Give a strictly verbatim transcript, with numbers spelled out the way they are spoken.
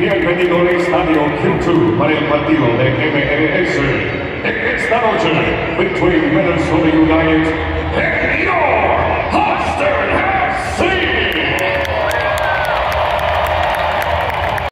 Bienvenido al Estadio Q dos para el partido de M L S. Esta noche, between Minnesota United and your